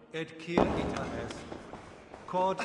Ed Kier Itaes. Cod.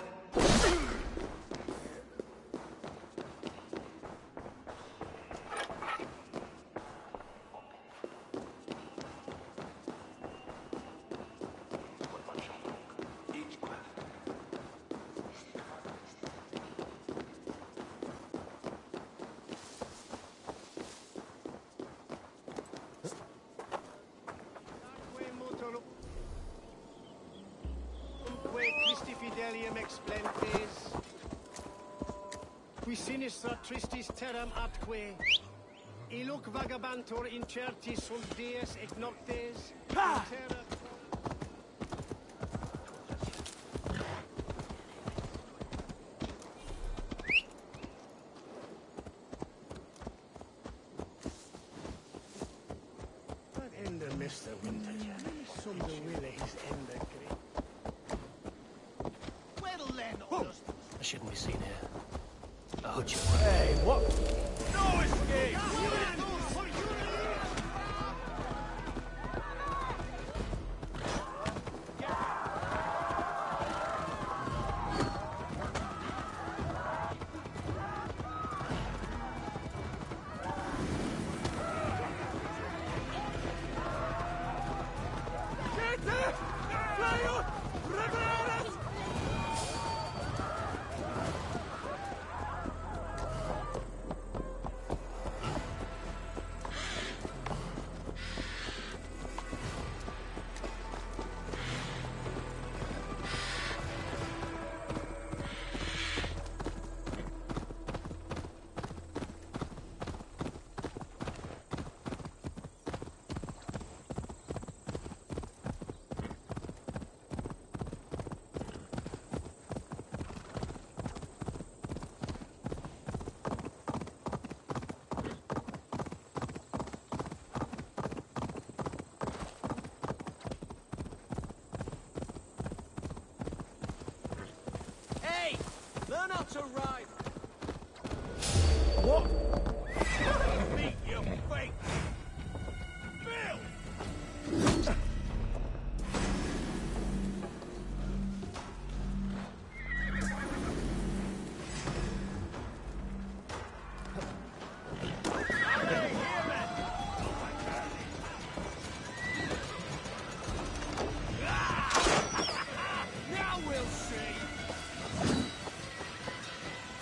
Qui sinistra tristis terram atque. Iluc vagabantur incertis sunt dies et noctes. Terra... What ender Mr. Winter? Some the will his ender great. Well then, honest. I shouldn't be seen here. Hey, what? No escape! Learn how to ride! What? Meet your fate! Bill! Now we'll see!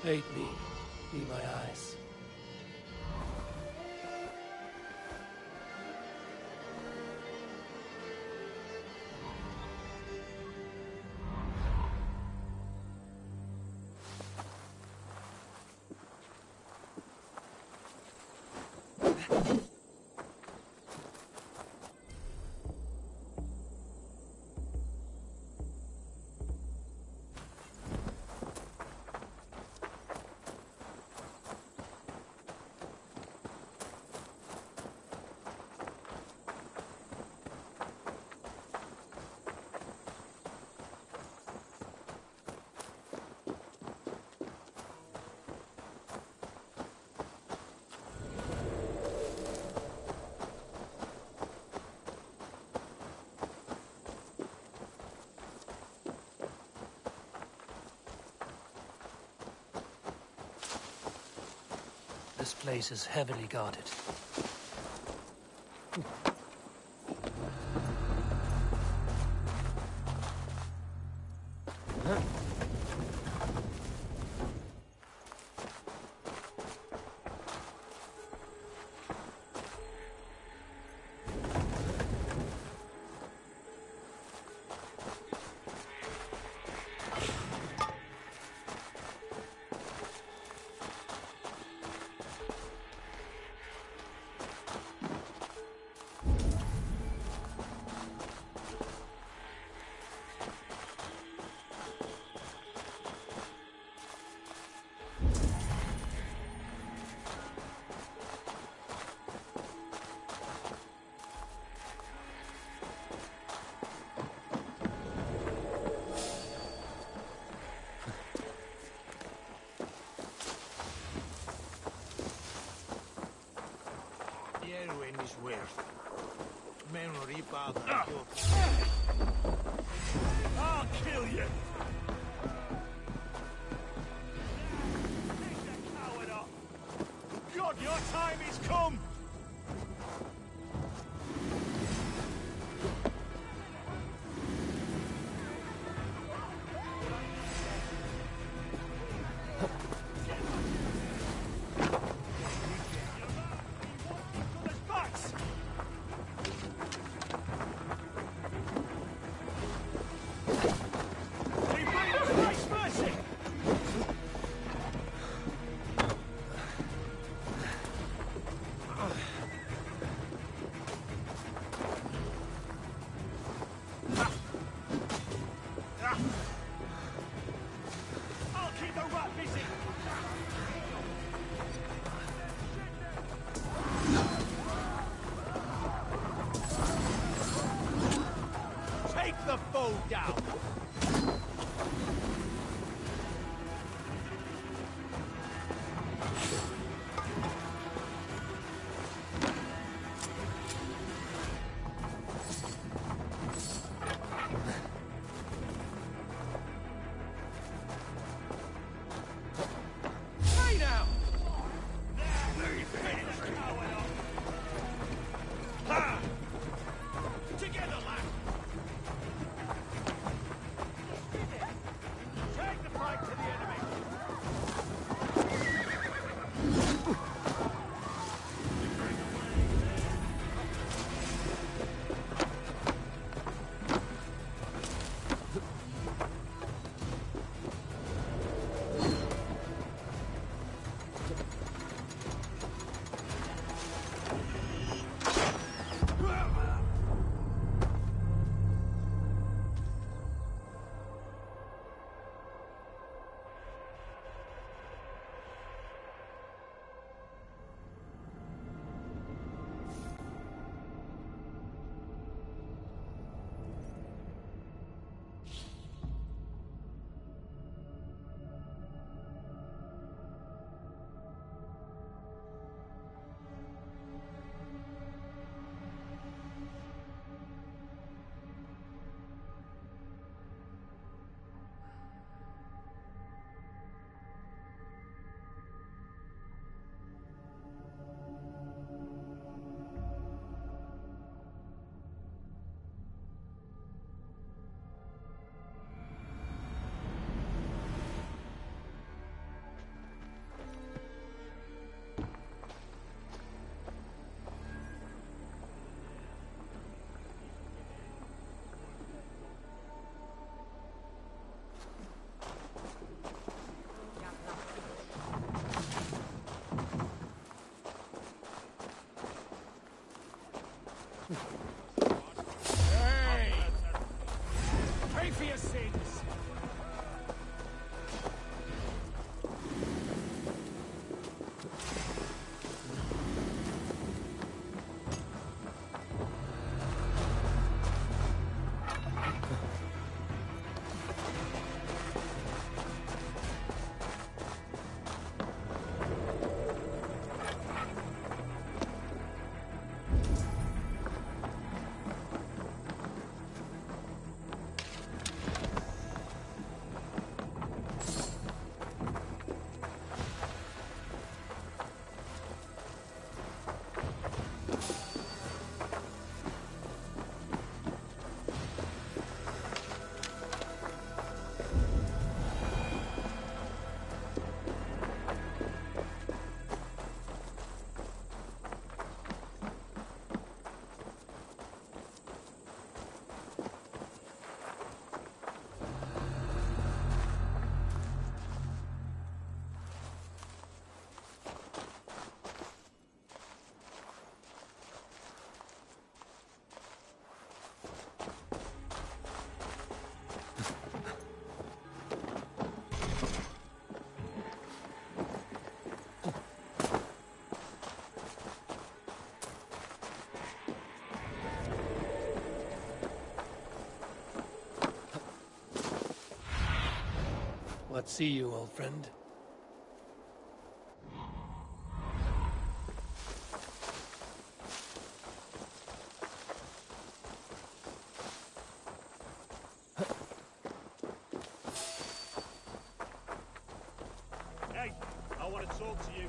Aid me. Be my eyes. This place is heavily guarded. Is worth. Memory bother. I'll kill you. Take that coward up. God, your time is come. not see you, old friend. Hey, I want to talk to you.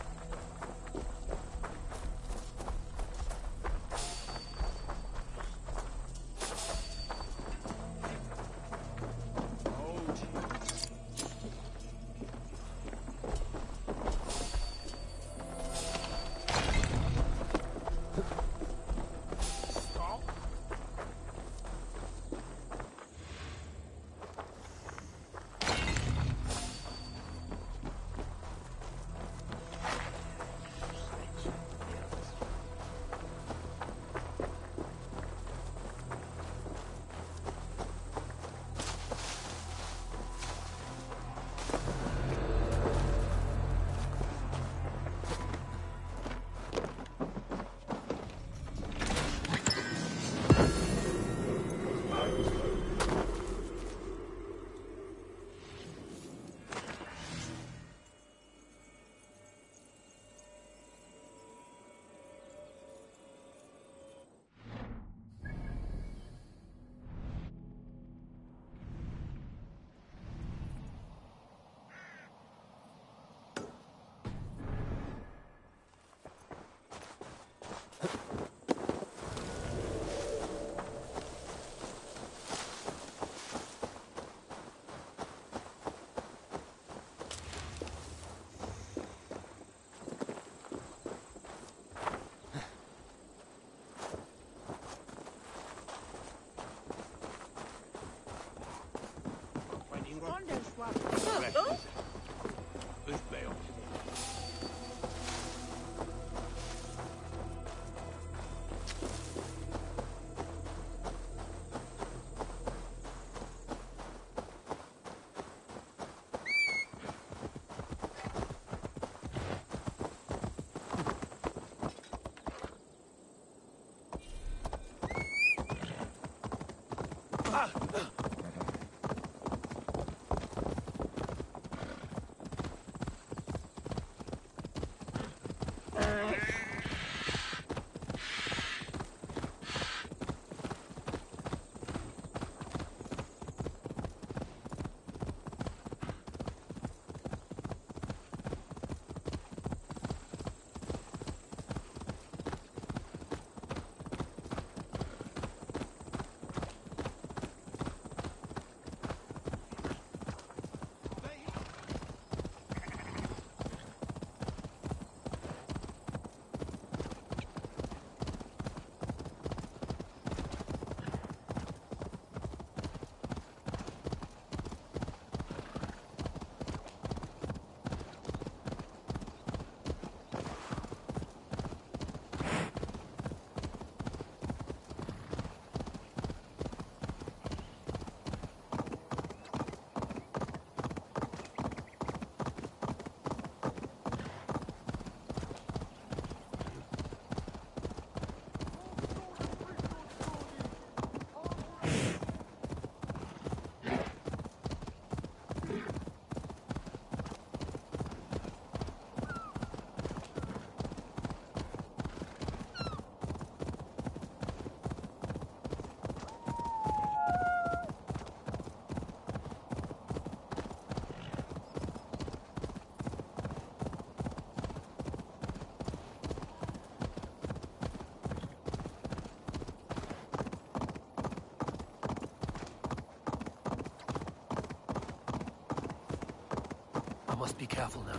I must be careful now.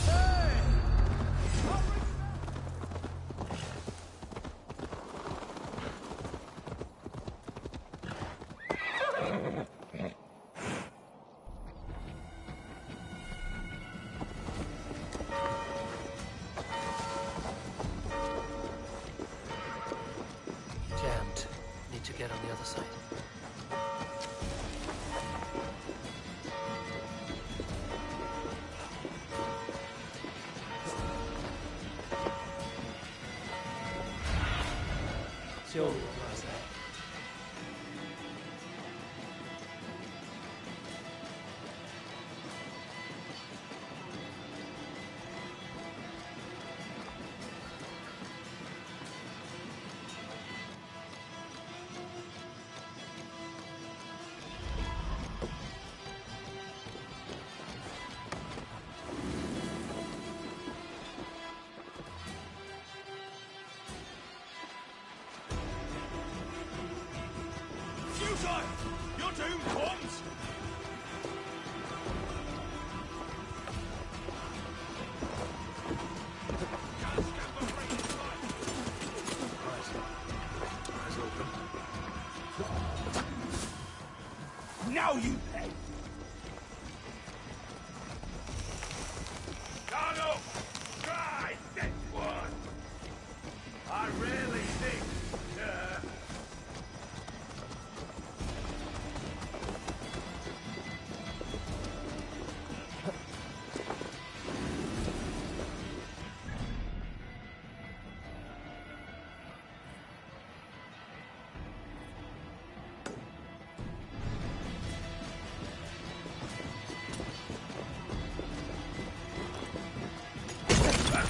Jammed. Need to get on the other side. Show me what was that.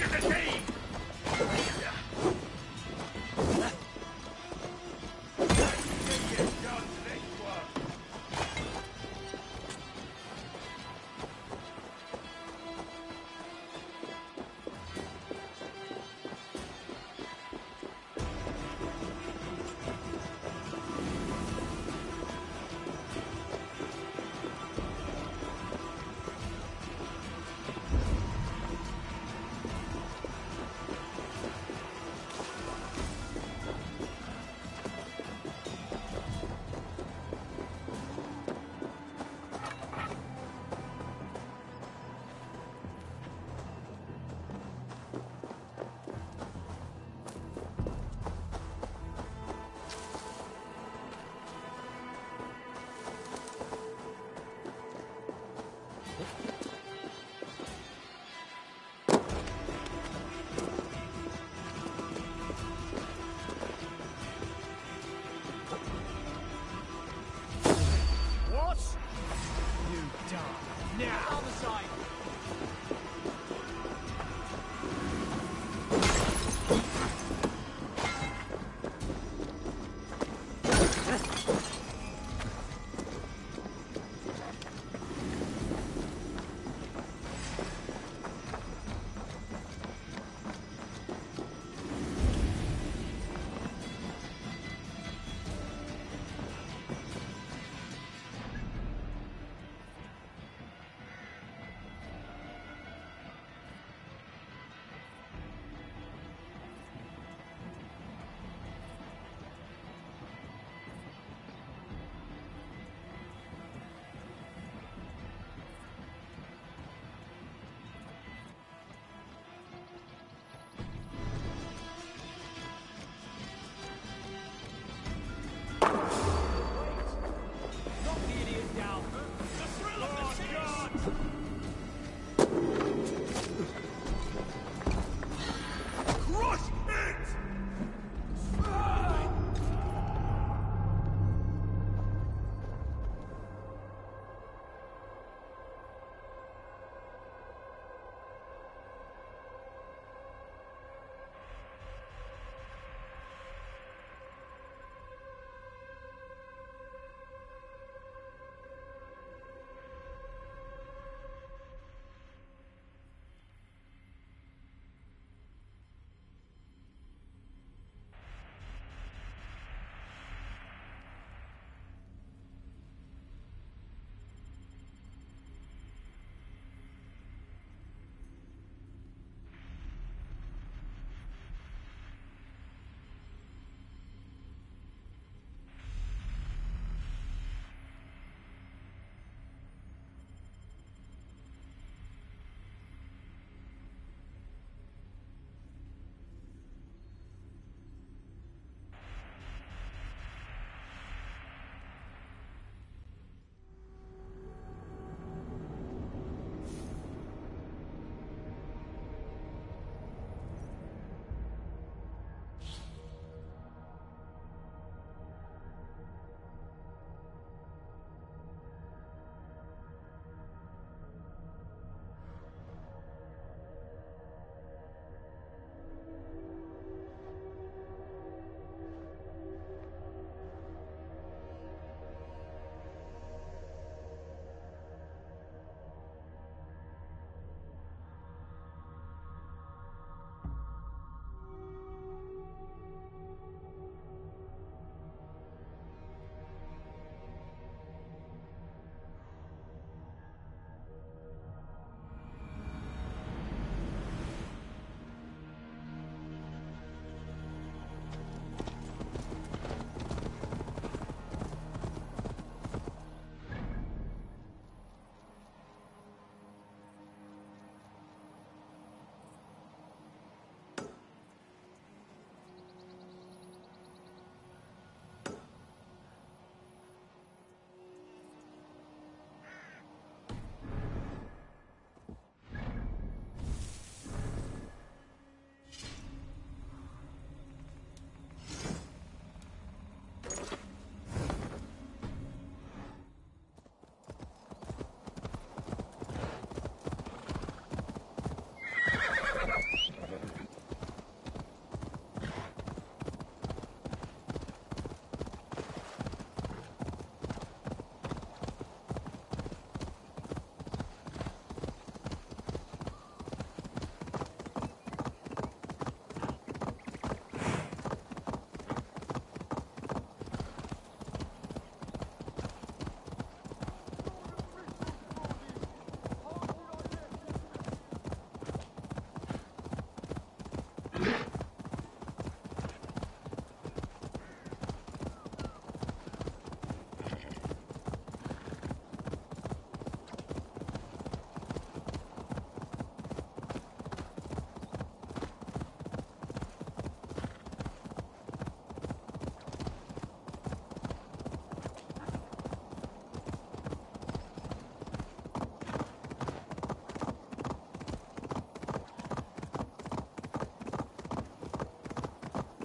at the team!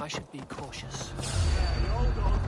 I should be cautious. Hold on.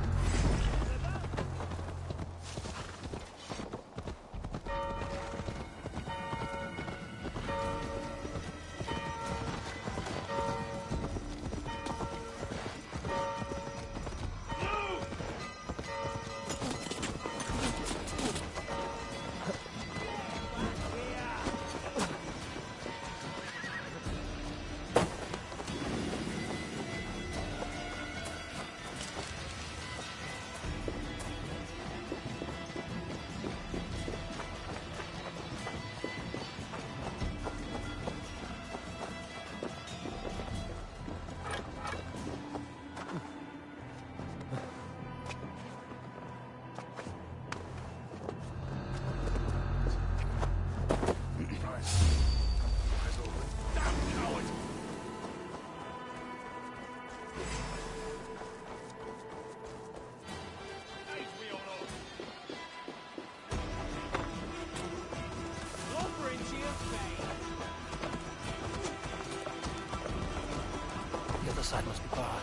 The other side must be barred.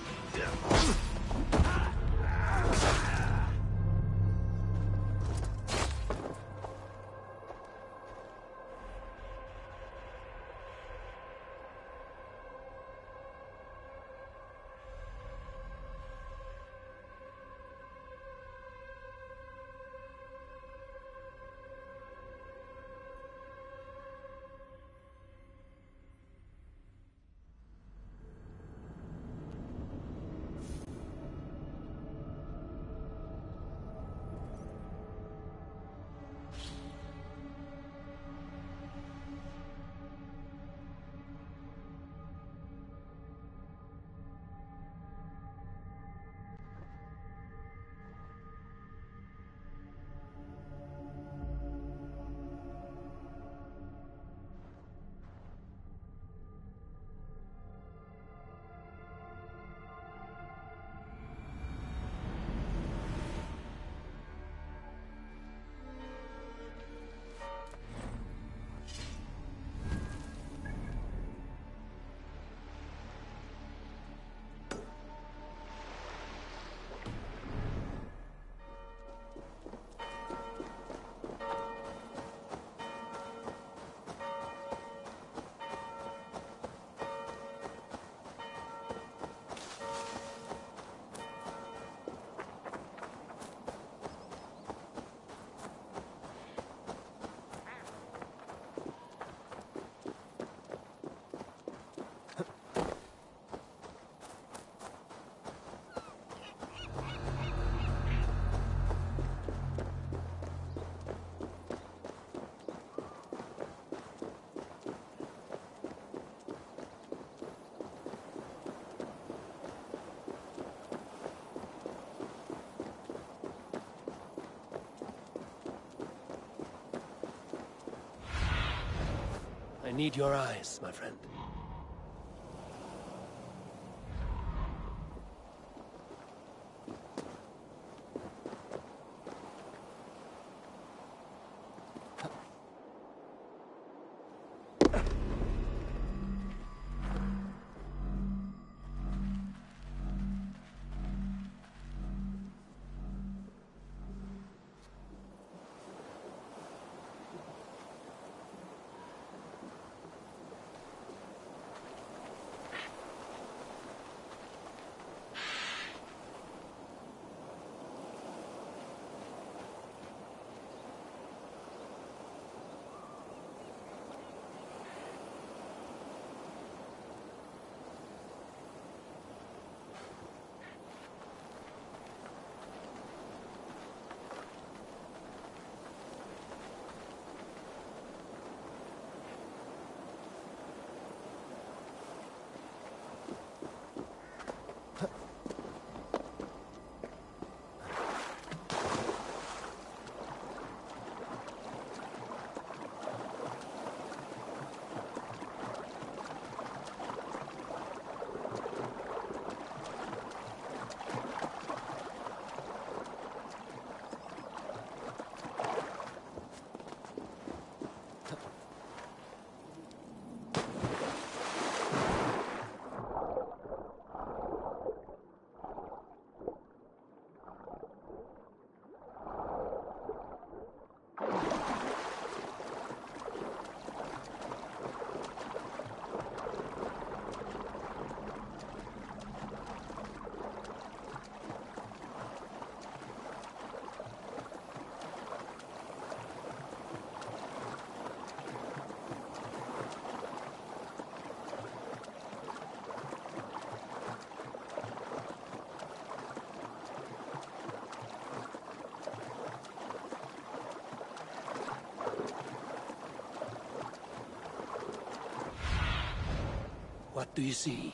I need your eyes, my friend. What do you see?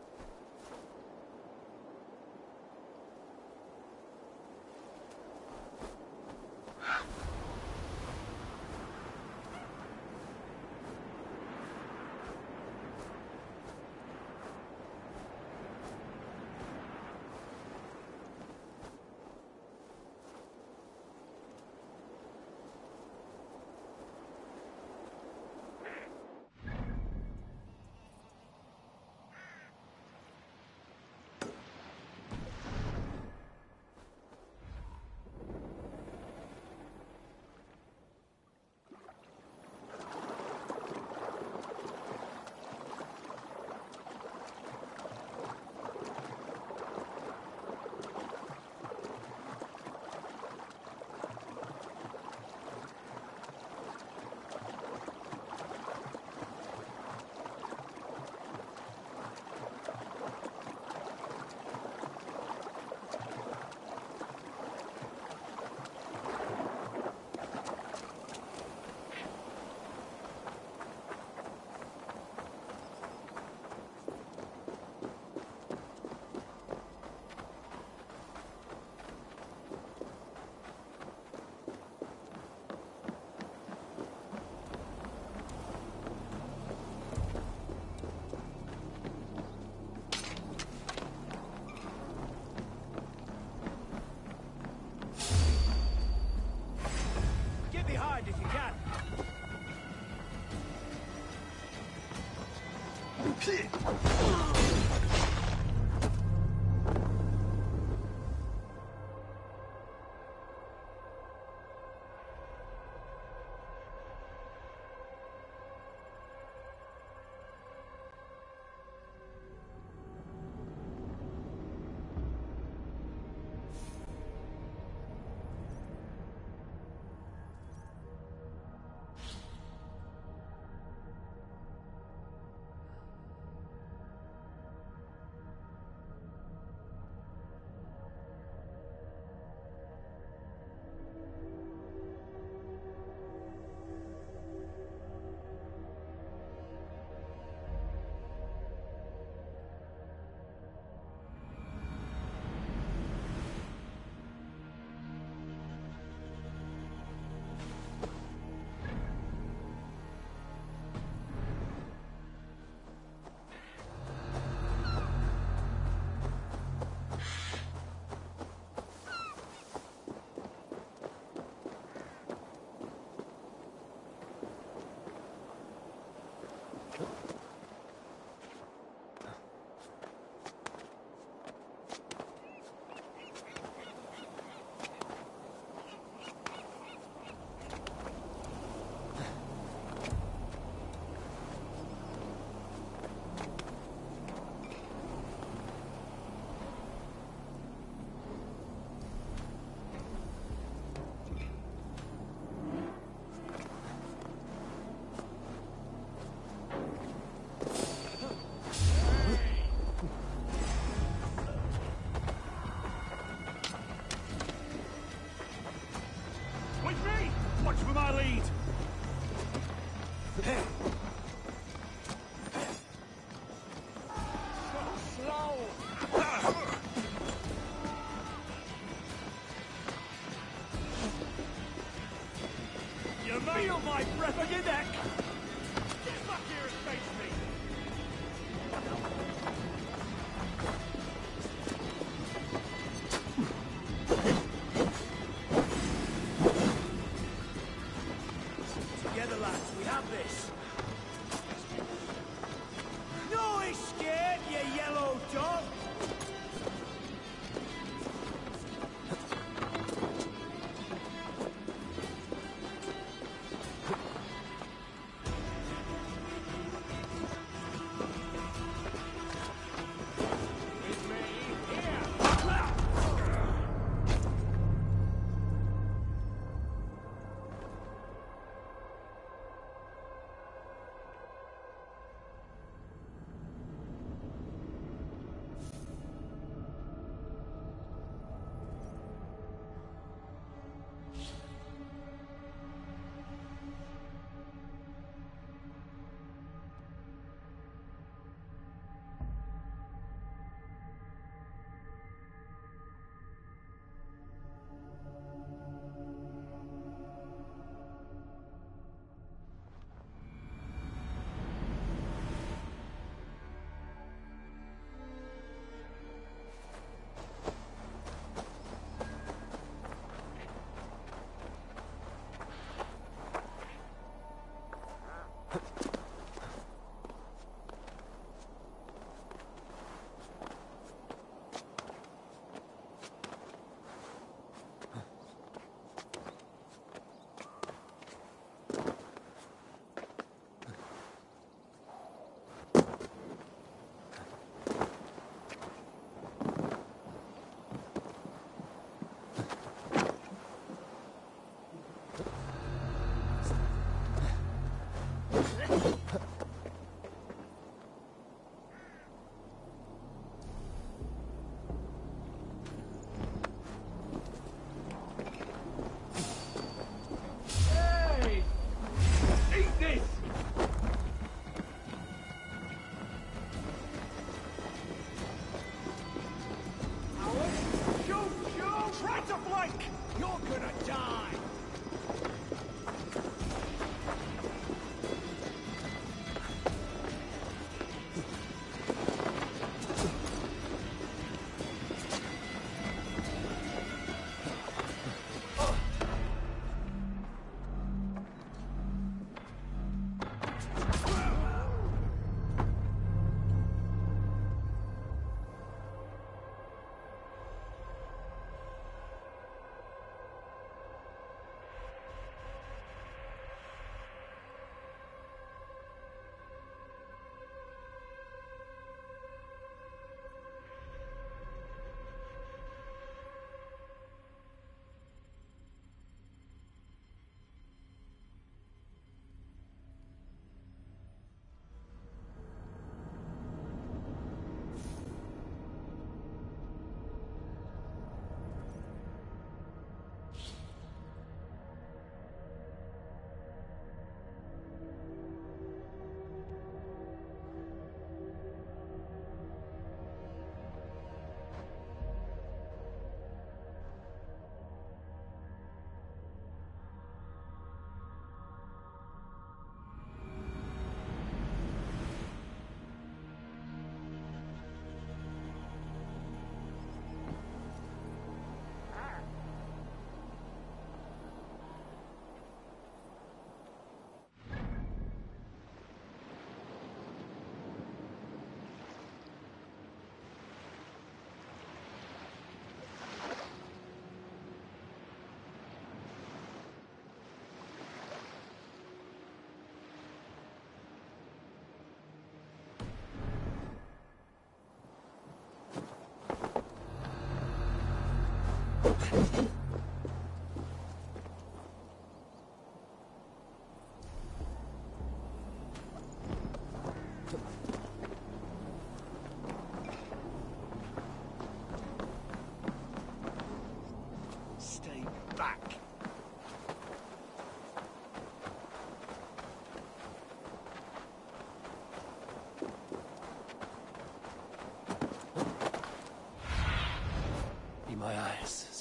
Get behind if you can.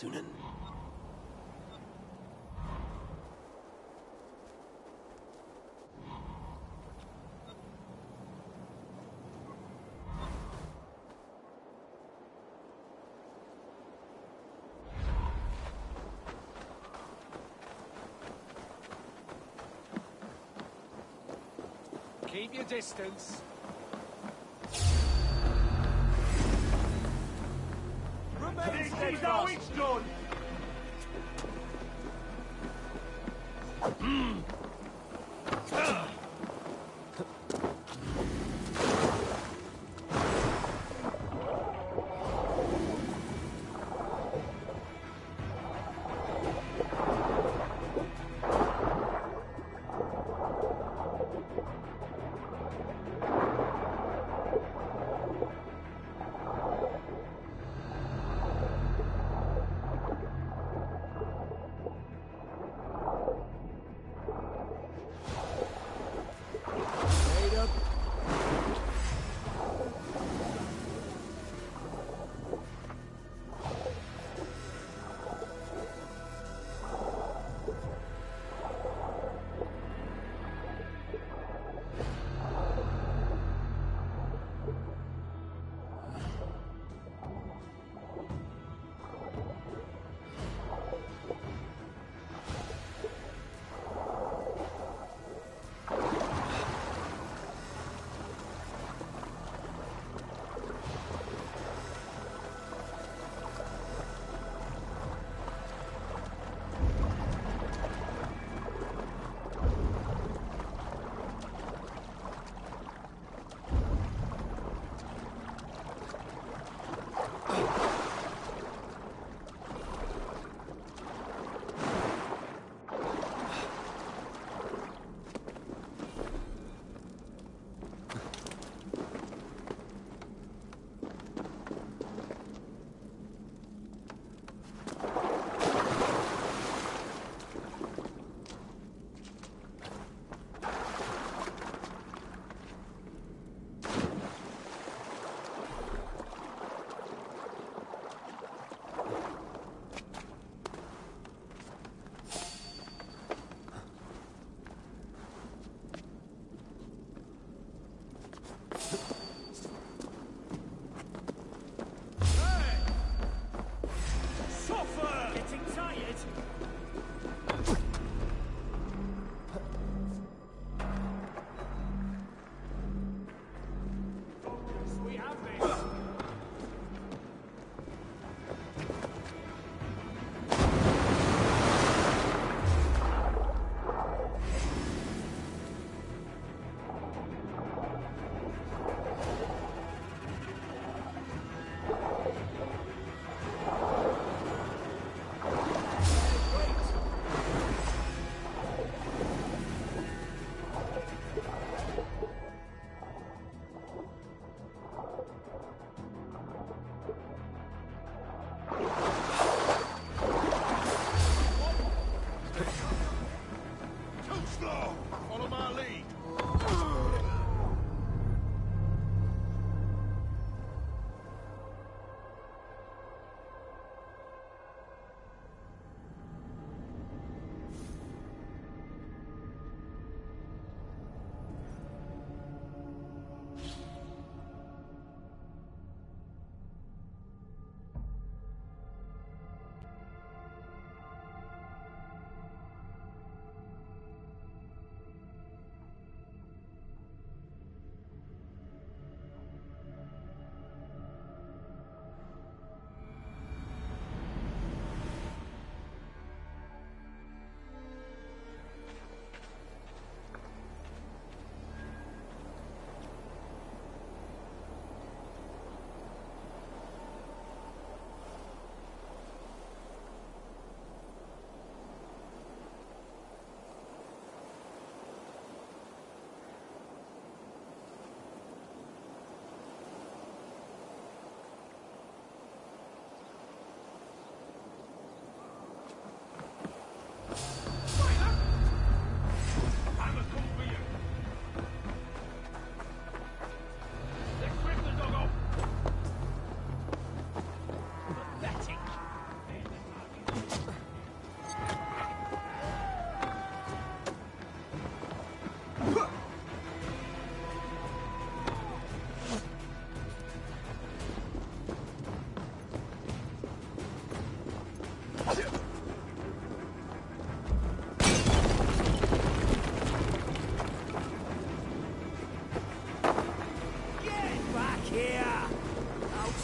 Sunan. Keep your distance. Remain steadfast. How it's done.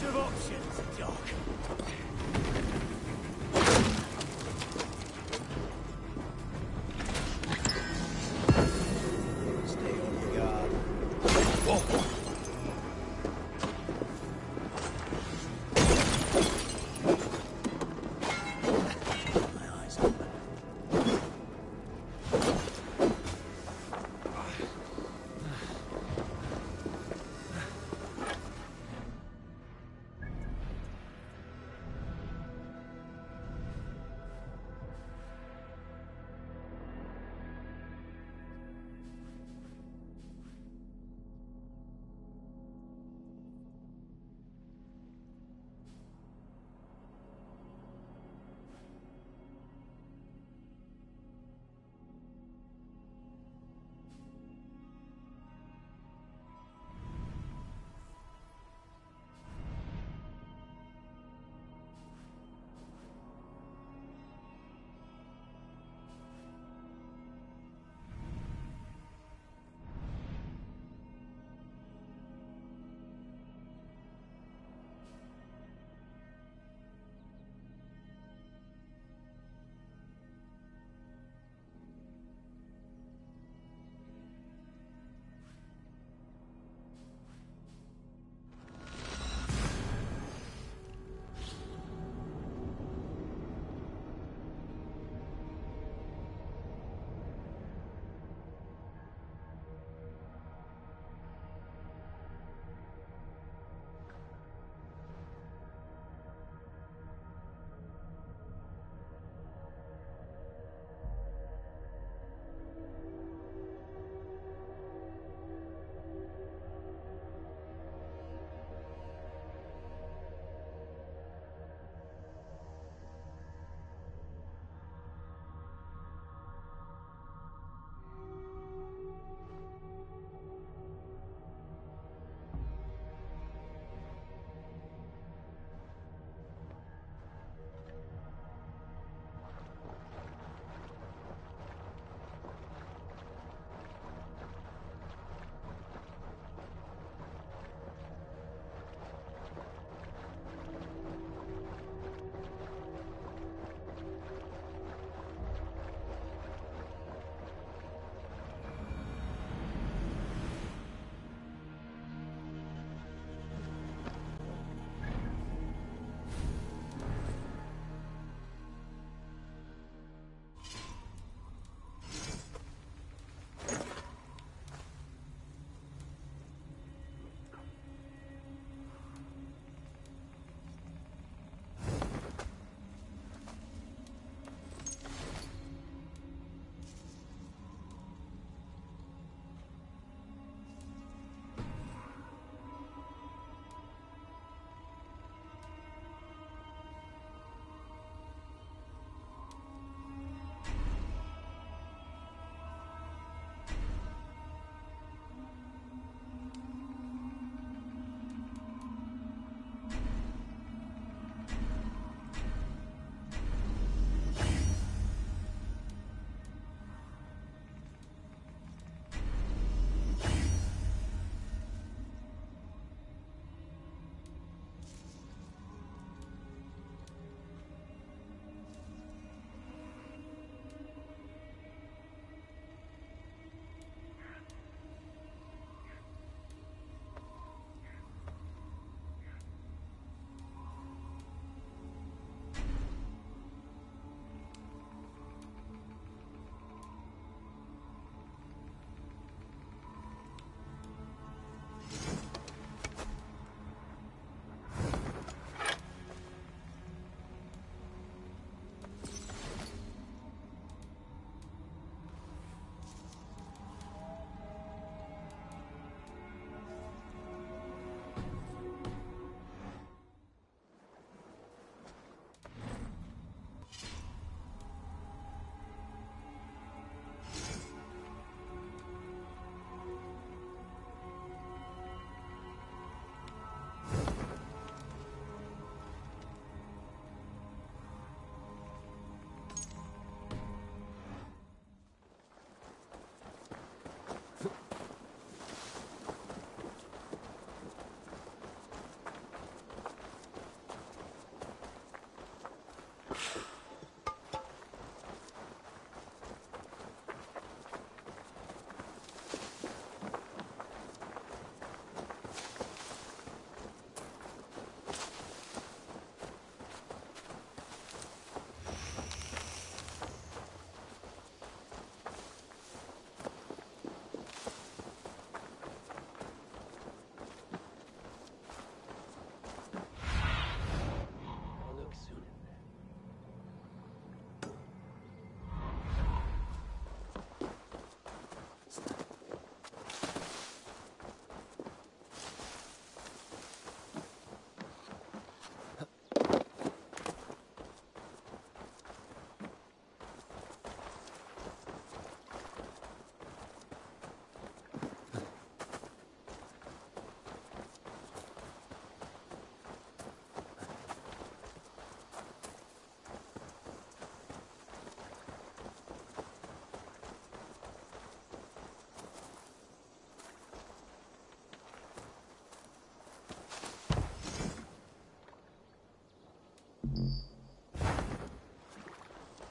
choice of options, Doc. Stay on your guard. My eyes open.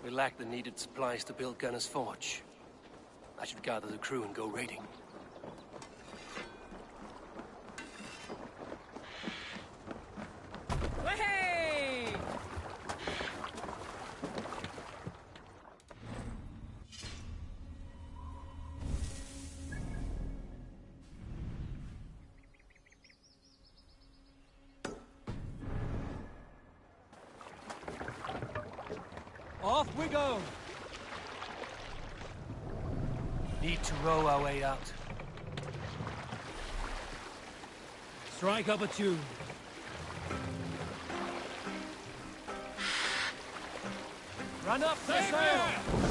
We lack the needed supplies to build Gunner's Forge. I should gather the crew and go raiding. Hey! Off we go! Need to row our way out. Strike up a tune. Run up the sail!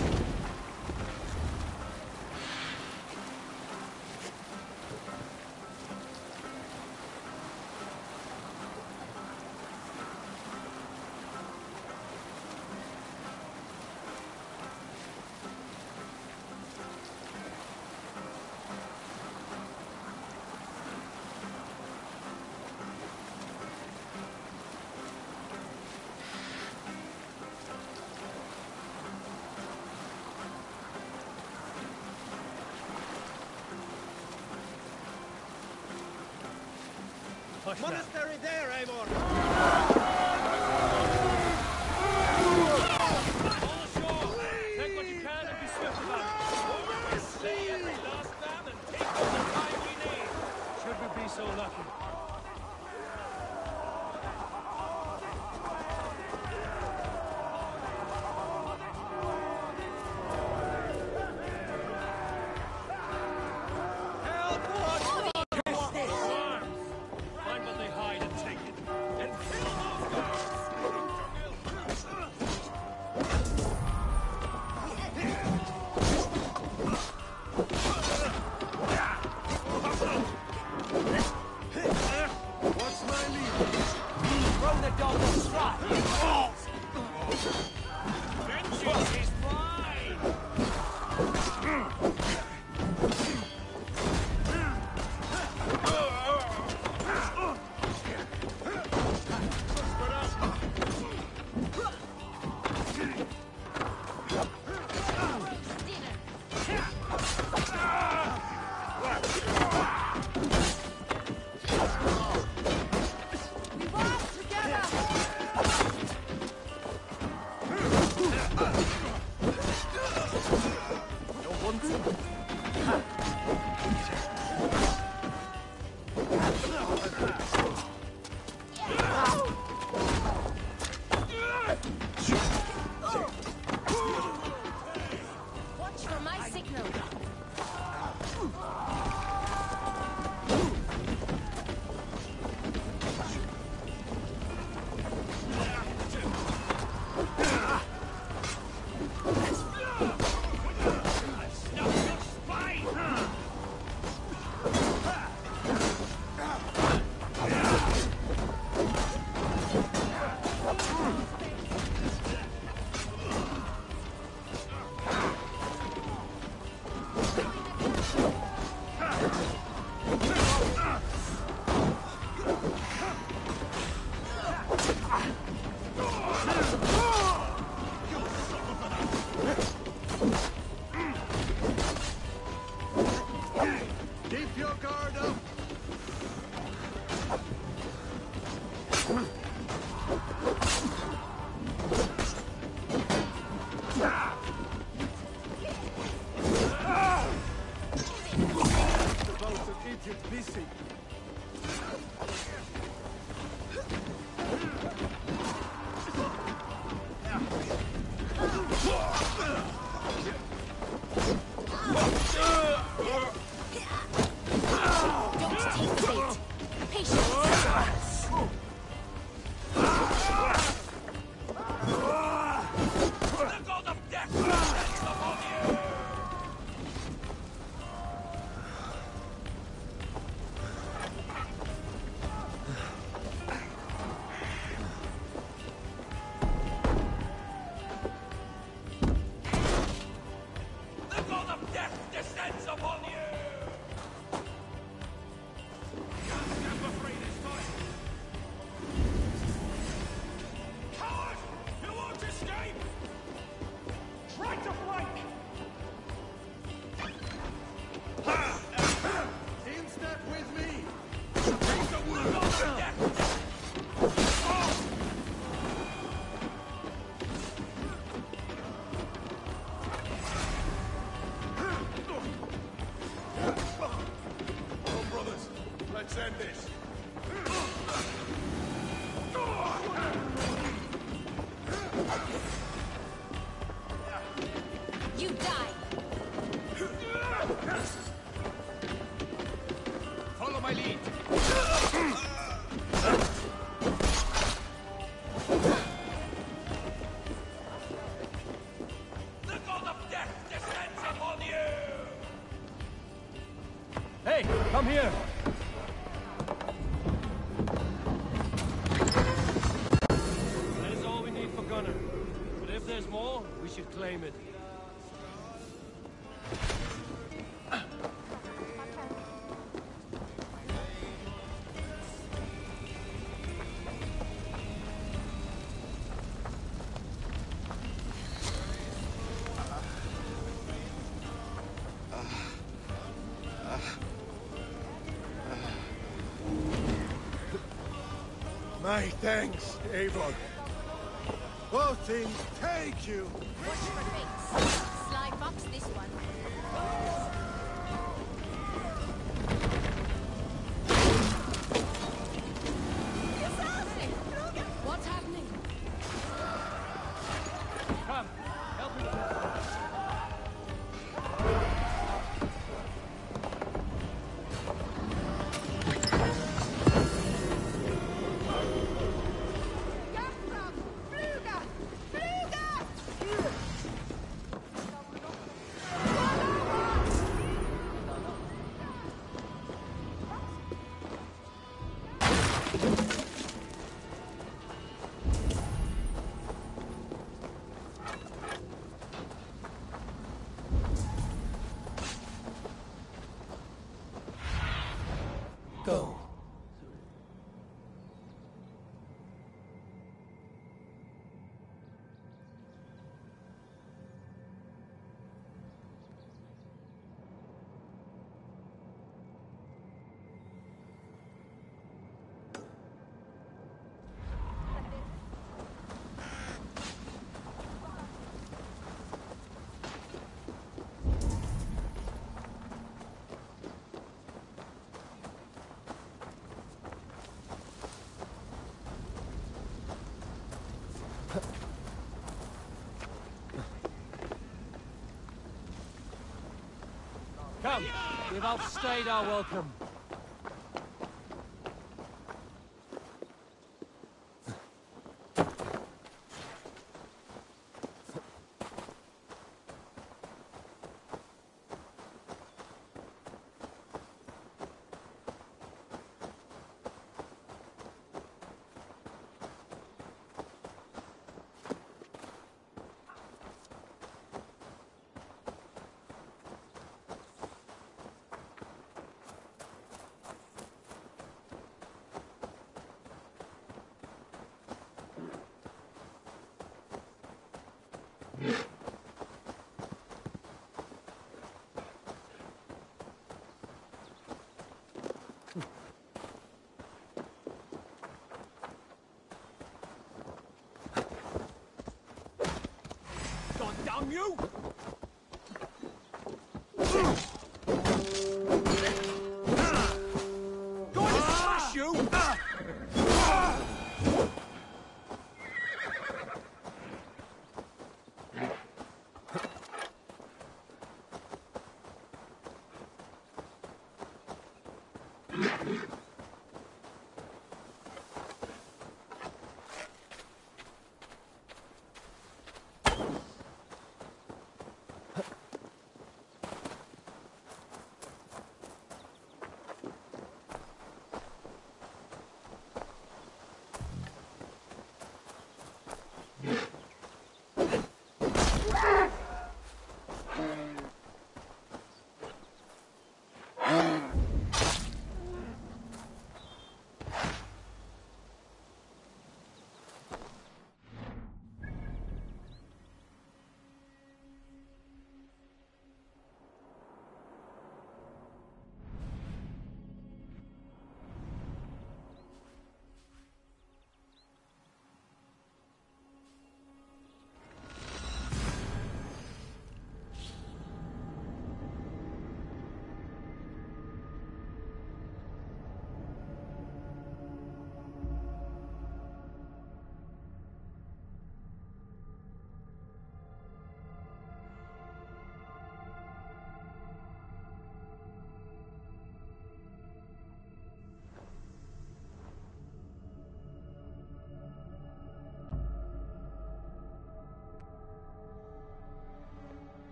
Monastery there, Amor! All ashore! Take what you can and be swift about it. Slay every last man and take all the time we need. Should we be so lucky? Find what they hide and take it. And kill those guards! What's my lead? Throw the dog and strike! Vengeance is mine! We walk together! end this. You die! Follow my lead. The god of death descends upon you! Hey, come here! That is all we need for Gunner. But if there's more, we should claim it. My thanks, Eivor. Odin, take you! Watch for fates. Sly fox this one. What's happening? Come, help me with this. Go. Come, we've outstayed our welcome. God damn you! Going to smash you!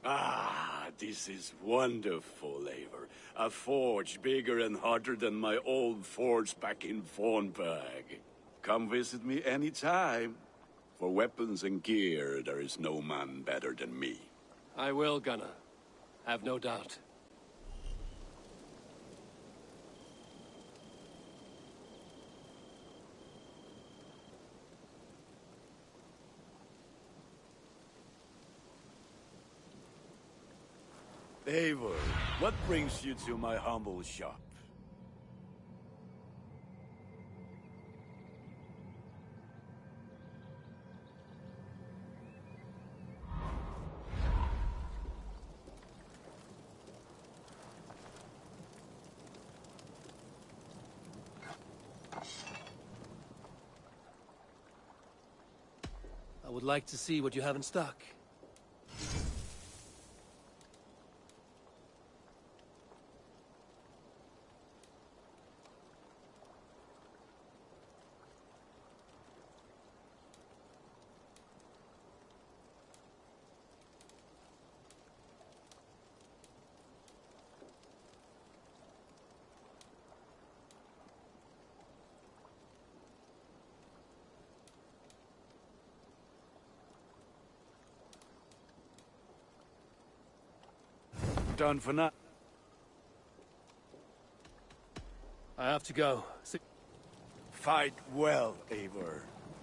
Ah, this is wonderful, Eivor. A forge bigger and hotter than my old forge back in Fornburg. Come visit me anytime. For weapons and gear, there is no man better than me. I will, Gunnar. Have no doubt. Eivor, what brings you to my humble shop? I would like to see what you have in stock. Done for now. I have to go. Fight well, Eivor.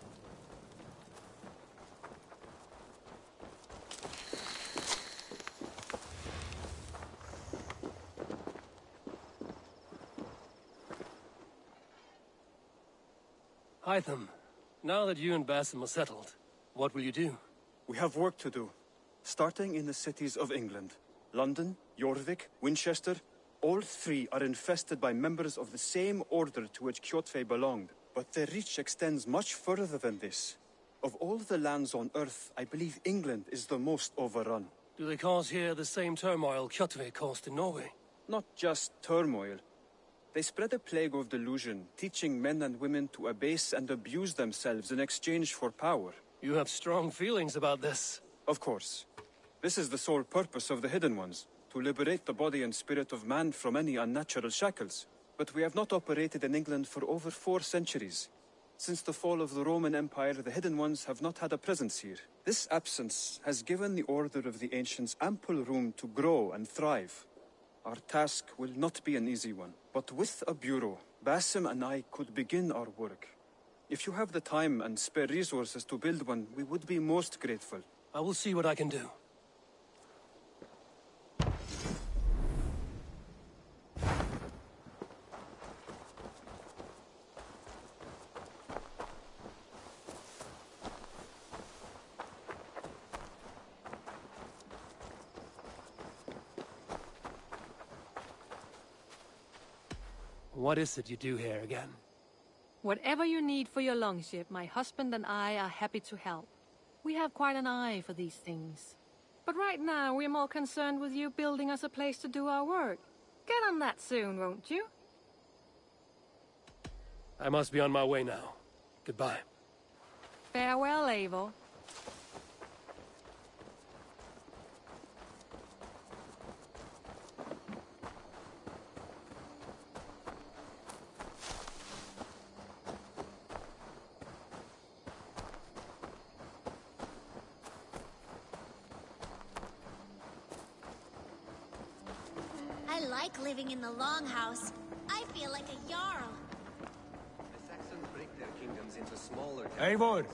Hytham, now that you and Basim are settled, what will you do? We have work to do, starting in the cities of England. London, Jorvik, Winchester, all three are infested by members of the same order to which Kjotve belonged. But their reach extends much further than this. Of all the lands on Earth, I believe England is the most overrun. Do they cause here the same turmoil Kjotve caused in Norway? Not just turmoil. They spread a plague of delusion, teaching men and women to abase and abuse themselves in exchange for power. You have strong feelings about this. Of course. This is the sole purpose of the Hidden Ones, to liberate the body and spirit of man from any unnatural shackles. But we have not operated in England for over 4 centuries. Since the fall of the Roman Empire, the Hidden Ones have not had a presence here. This absence has given the Order of the Ancients ample room to grow and thrive. Our task will not be an easy one, but with a bureau, Basim and I could begin our work. If you have the time and spare resources to build one, we would be most grateful. I will see what I can do. What is it you do here again? Whatever you need for your longship, my husband and I are happy to help. We have quite an eye for these things. But right now, we're more concerned with you building us a place to do our work. Get on that soon, won't you? I must be on my way now. Goodbye. Farewell, Eivor. I like living in the Longhouse. I feel like a Jarl. The Saxons break their kingdoms into smaller... Eivor!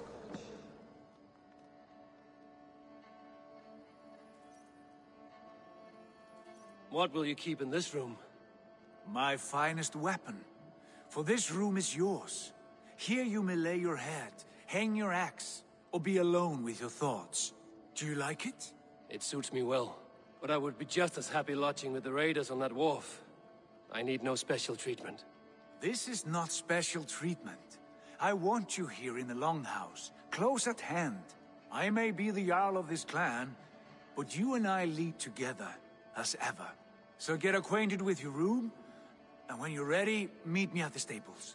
What will you keep in this room? My finest weapon. For this room is yours. Here you may lay your head, hang your axe, or be alone with your thoughts. Do you like it? It suits me well. But I would be just as happy lodging with the raiders on that wharf. I need no special treatment. This is not special treatment. I want you here in the Longhouse, close at hand. I may be the Jarl of this clan, but you and I lead together, as ever. So get acquainted with your room, and when you're ready, meet me at the stables.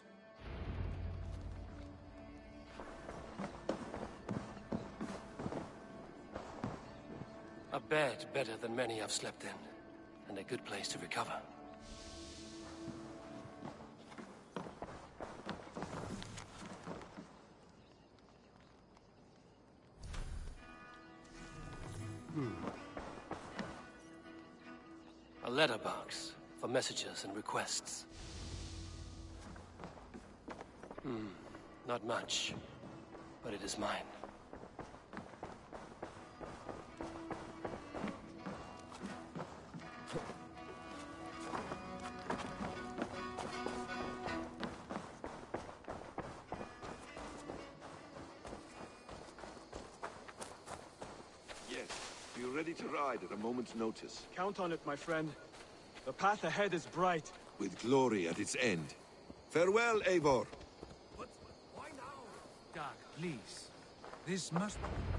A bed better than many I've slept in, and a good place to recover. A letterbox for messages and requests. Not much, but it is mine. Yes, be ready to ride at a moment's notice. Count on it, my friend. The path ahead is bright. With glory at its end. Farewell, Eivor. Why now? Dag, please. This must...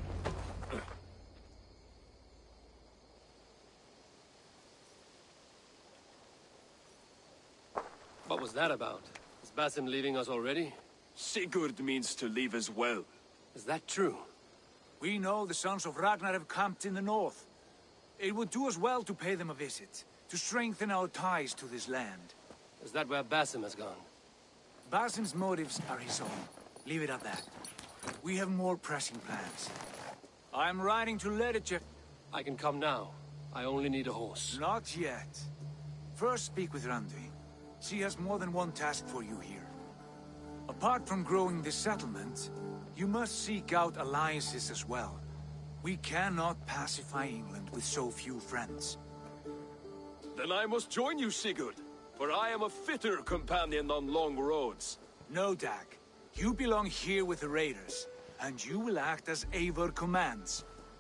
What was that about? Is Basim leaving us already? Sigurd means to leave as well. Is that true? We know the sons of Ragnar have camped in the north. It would do us well to pay them a visit, to strengthen our ties to this land. Is that where Basim has gone? Basim's motives are his own. Leave it at that. We have more pressing plans. I'm riding to Lerche. I can come now. I only need a horse. Not yet. First speak with Randi. She has more than one task for you here. Apart from growing this settlement, you must seek out alliances as well. We cannot pacify England with so few friends. Then I must join you, Sigurd, for I am a fitter companion on long roads. No, Dag. You belong here with the raiders, and you will act as Eivor commands.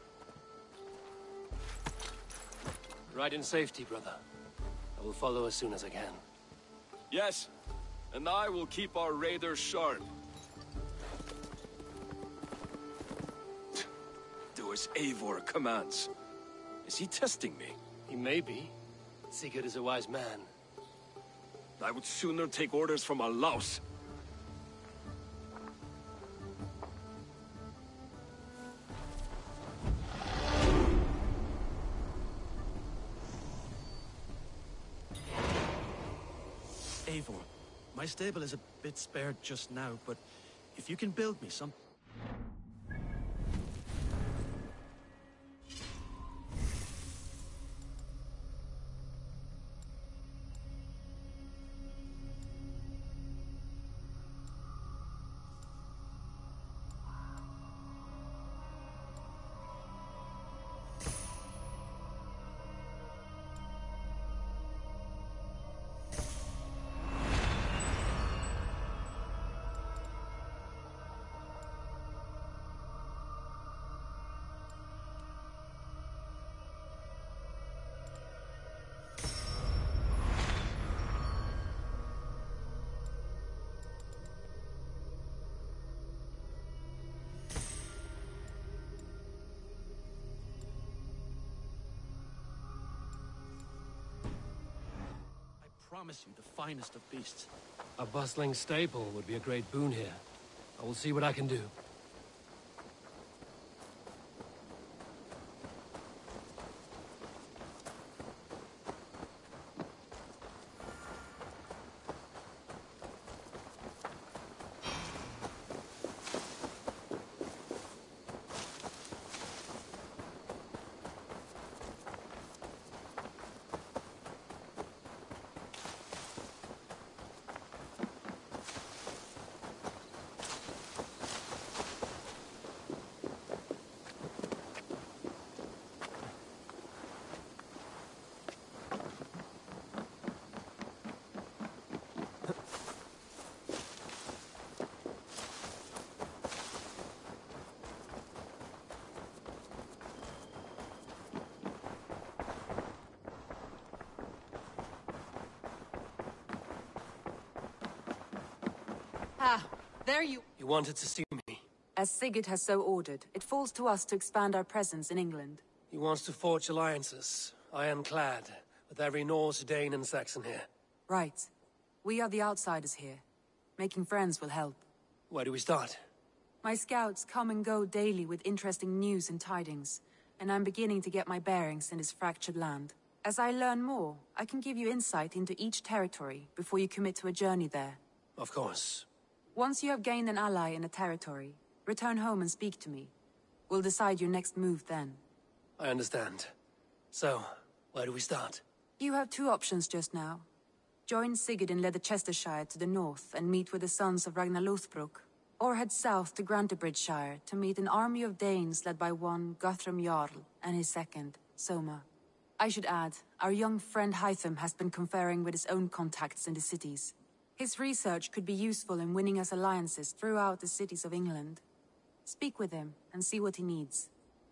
Ride in safety, brother. I will follow as soon as I can. Yes, and I will keep our raiders sharp. Do as Eivor commands. Is he testing me? He may be. Sigurd is a wise man. I would sooner take orders from a louse. Eivor, my stable is a bit spared just now, but if you can build me some... I promise you the finest of beasts. A bustling stable would be a great boon here. I will see what I can do. Ah, there you... You wanted to see me? As Sigurd has so ordered, it falls to us to expand our presence in England. He wants to forge alliances, ironclad, with every Norse, Dane and Saxon here. Right. We are the outsiders here. Making friends will help. Where do we start? My scouts come and go daily with interesting news and tidings. and I'm beginning to get my bearings in this fractured land. As I learn more, I can give you insight into each territory before you commit to a journey there. Of course. Once you have gained an ally in a territory, return home and speak to me. We'll decide your next move then. I understand. So, where do we start? You have two options just now. Join Sigurd in Leicestershire to the north and meet with the sons of Ragnar Lothbrok, or head south to Grantebridgeshire to meet an army of Danes led by one Guthrum Jarl and his second, Soma. I should add, our young friend Hytham has been conferring with his own contacts in the cities. His research could be useful in winning us alliances throughout the cities of England. Speak with him and see what he needs.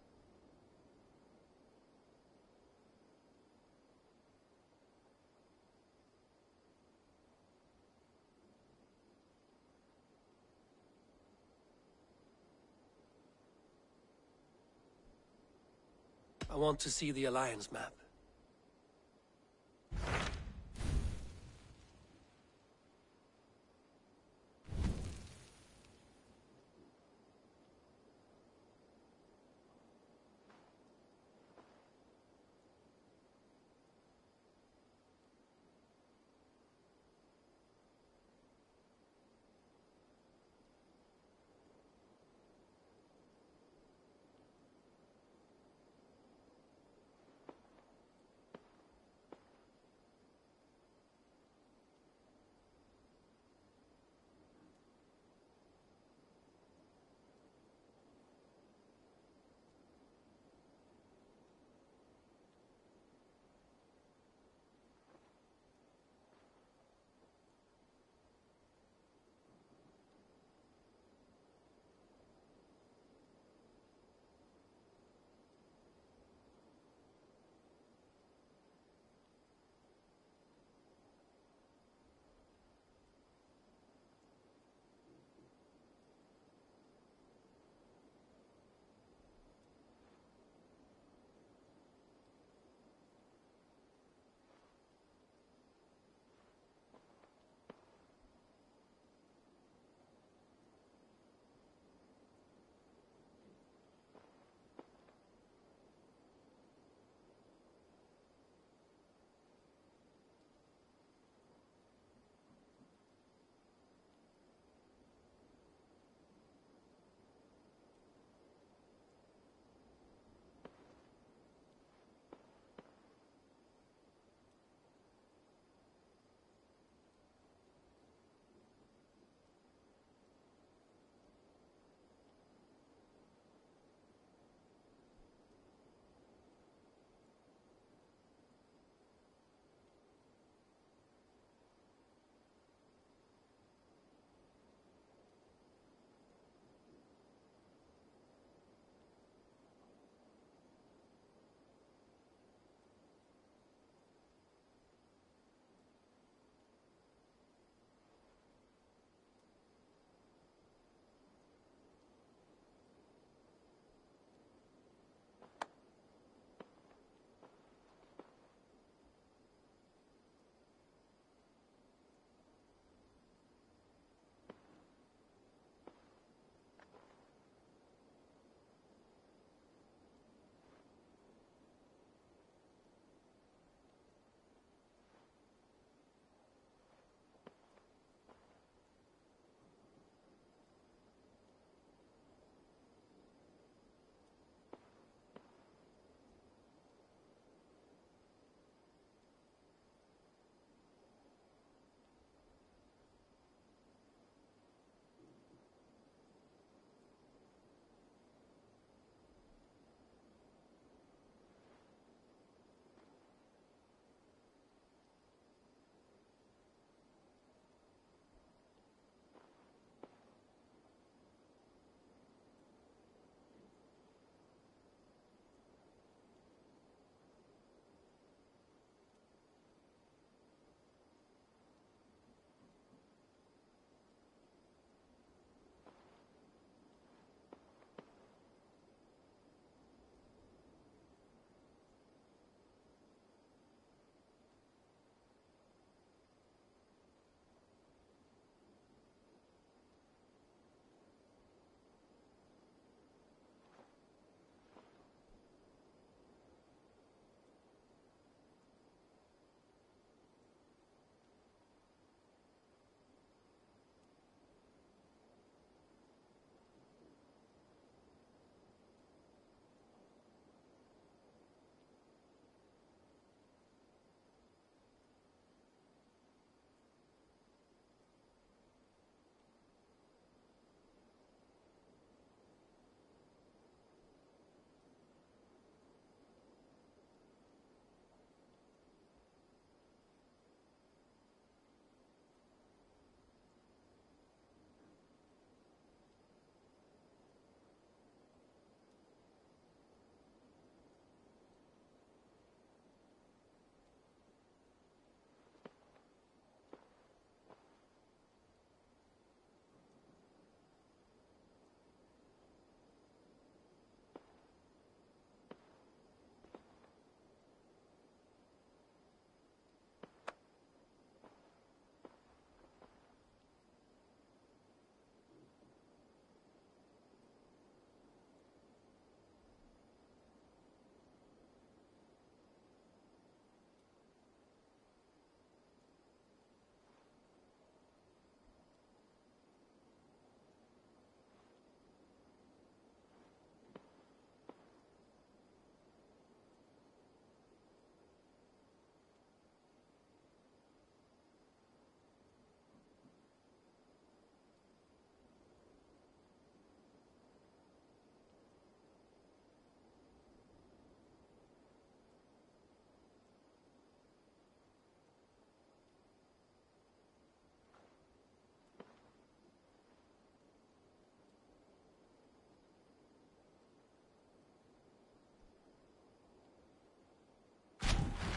I want to see the Alliance map.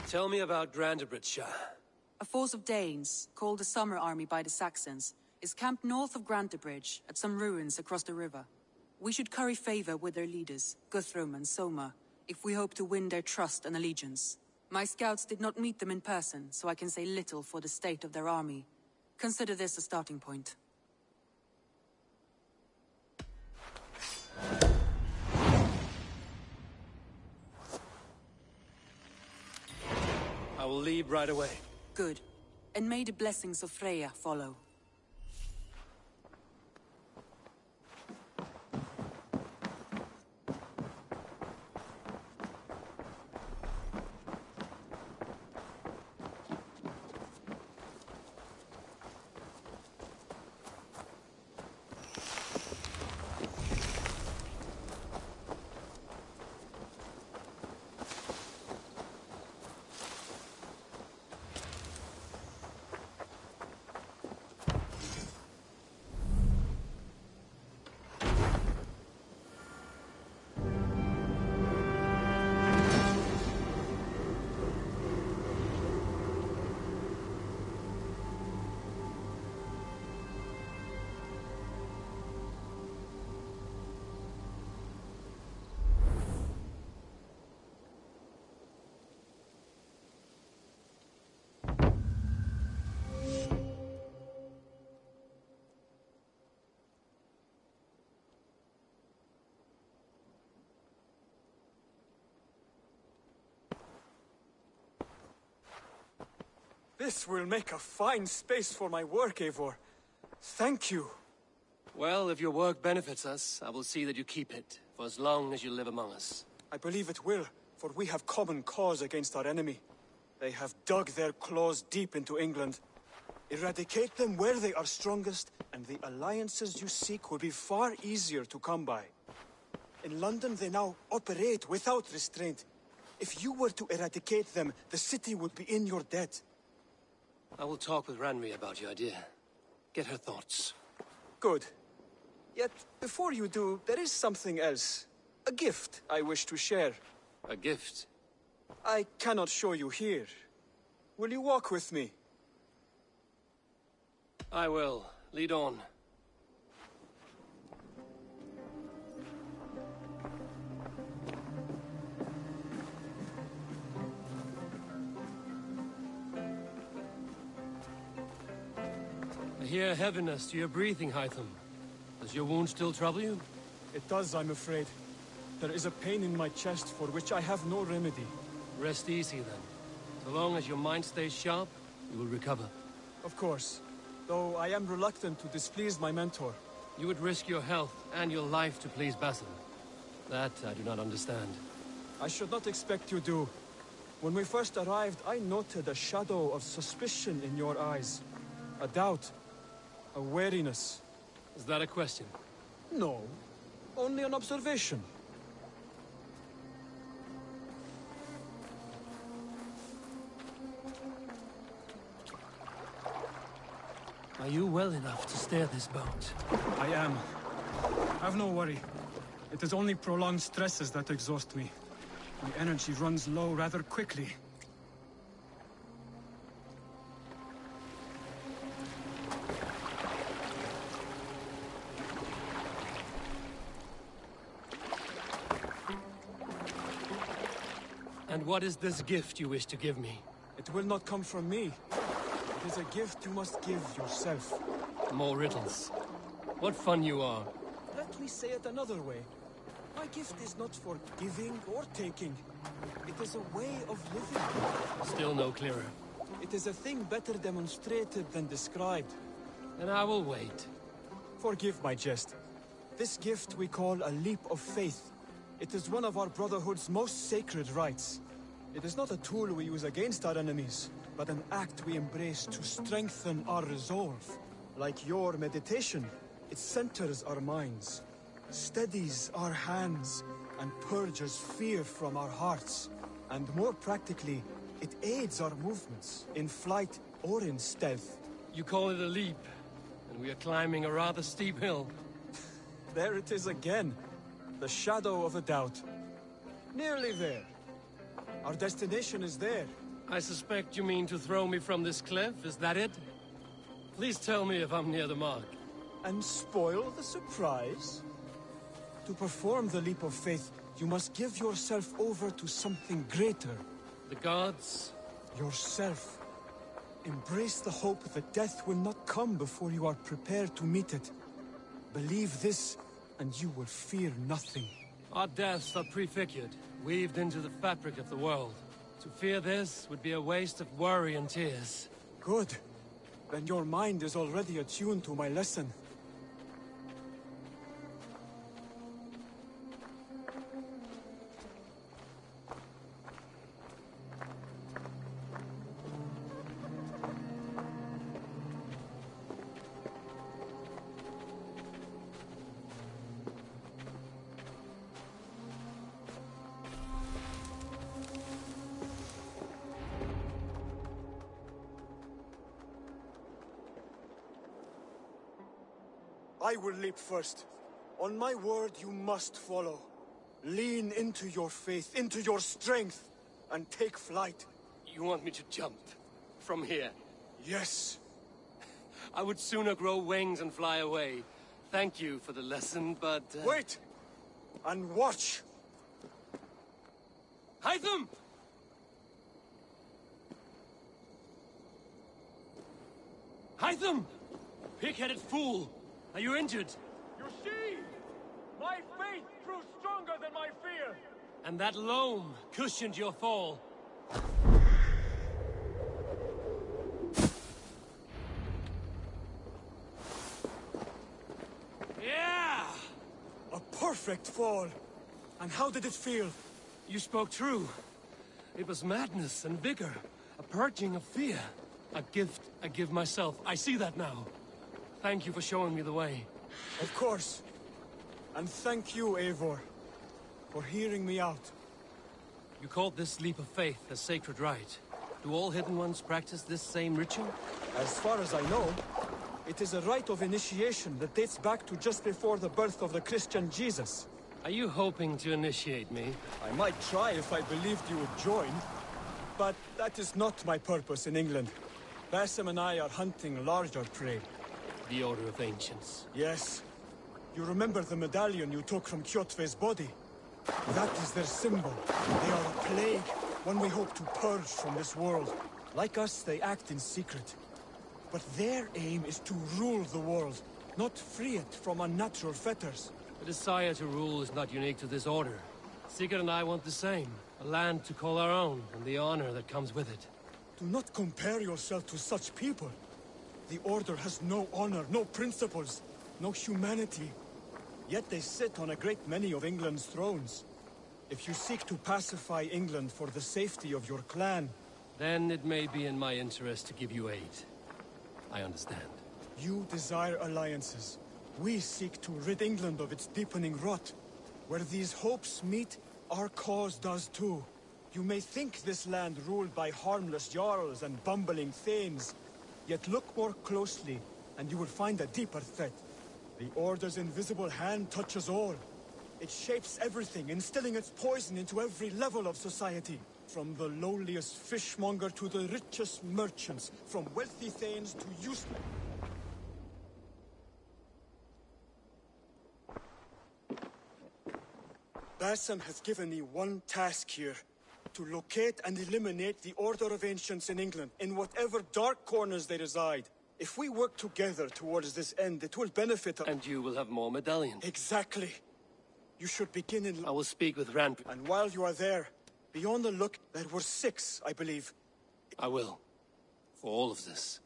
Tell me about Grantebridgeshire. A force of Danes, called the Summer Army by the Saxons, is camped north of Grantebridge at some ruins across the river. We should curry favor with their leaders, Guthrum and Soma, if we hope to win their trust and allegiance. My scouts did not meet them in person, so I can say little for the state of their army. Consider this a starting point. I will leave right away. Good. And may the blessings of Freya follow. This will make a fine space for my work, Eivor. Thank you. Well, if your work benefits us, I will see that you keep it, for as long as you live among us. I believe it will, for we have common cause against our enemy. They have dug their claws deep into England. Eradicate them where they are strongest, and the alliances you seek will be far easier to come by. In London, they now operate without restraint. If you were to eradicate them, the city would be in your debt. I will talk with Ranri about your idea. Get her thoughts. Good. Yet, before you do, there is something else. A gift I wish to share. A gift? I cannot show you here. Will you walk with me? I will. Lead on. I hear heaviness to your breathing, Hytham. Does your wound still trouble you? It does, I'm afraid. There is a pain in my chest for which I have no remedy. Rest easy, then. So long as your mind stays sharp, you will recover. Of course. Though I am reluctant to displease my mentor. You would risk your health and your life to please Basim. That I do not understand. I should not expect you do. When we first arrived, I noted a shadow of suspicion in your eyes. A doubt. A wariness. Is that a question? No. Only an observation. Are you well enough to steer this boat? I am. Have no worry. It is only prolonged stresses that exhaust me. My energy runs low rather quickly. And what is this gift you wish to give me? It will not come from me. It is a gift you must give yourself. More riddles. What fun you are. Let me say it another way. My gift is not for giving or taking. It is a way of living. Still no clearer. It is a thing better demonstrated than described. Then I will wait. Forgive my jest. This gift we call a leap of faith. It is one of our Brotherhood's most sacred rites. It is not a tool we use against our enemies, but an act we embrace to strengthen our resolve. Like your meditation, it centers our minds, steadies our hands, and purges fear from our hearts. And more practically, it aids our movements, in flight or in stealth. You call it a leap, and we are climbing a rather steep hill. There it is again. The shadow of a doubt. Nearly there. Our destination is there. I suspect you mean to throw me from this cliff, is that it? Please tell me if I'm near the mark. And spoil the surprise? To perform the leap of faith, you must give yourself over to something greater. The gods? Yourself. Embrace the hope that death will not come before you are prepared to meet it. Believe this, and you will fear nothing. Our deaths are prefigured, weaved into the fabric of the world. To fear this would be a waste of worry and tears. Good. Then your mind is already attuned to my lesson. I will leap first. On my word, you must follow. Lean into your faith, into your strength, and take flight. You want me to jump? From here? Yes. I would sooner grow wings and fly away. Thank you for the lesson, but... Wait! And watch! Hytham! Hytham! Pig-headed fool! Are you injured? You see? My faith grew stronger than my fear! And that loam cushioned your fall. Yeah! A perfect fall! And how did it feel? You spoke true. It was madness and vigor. A purging of fear. A gift I give myself. I see that now. Thank you for showing me the way. Of course. And thank you, Eivor, for hearing me out. You called this leap of faith a sacred rite. Do all Hidden Ones practice this same ritual? As far as I know, it is a rite of initiation that dates back to just before the birth of the Christian Jesus. Are you hoping to initiate me? I might try if I believed you would join. But that is not my purpose in England. Basim and I are hunting larger prey. The Order of Ancients. Yes. You remember the medallion you took from Kjotve's body? That is their symbol. They are a plague, one we hope to purge from this world. Like us, they act in secret. But their aim is to rule the world, not free it from unnatural fetters. The desire to rule is not unique to this order. Sigurd and I want the same. A land to call our own, and the honor that comes with it. Do not compare yourself to such people. The Order has no honor, no principles, no humanity. Yet they sit on a great many of England's thrones. If you seek to pacify England for the safety of your clan... Then it may be in my interest to give you aid. I understand. You desire alliances. We seek to rid England of its deepening rot. Where these hopes meet, our cause does too. You may think this land ruled by harmless jarls and bumbling thanes. Yet look more closely, and you will find a deeper threat. The Order's invisible hand touches all. It shapes everything, instilling its poison into every level of society. From the lowliest fishmonger to the richest merchants, from wealthy thanes to useless... Basim has given me one task here. To locate and eliminate the Order of Ancients in England, in whatever dark corners they reside. If we work together towards this end, it will benefit us. And you will have more medallions. Exactly. You should begin in... I will speak with Rand. And while you are there, be on the look. There were 6, I believe. I will. For all of this.